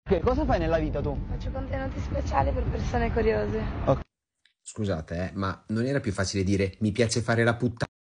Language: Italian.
Che cosa fai nella vita tu? Faccio contenuti speciali per persone curiose. Ok. Scusate, ma non era più facile dire mi piace fare la puttana?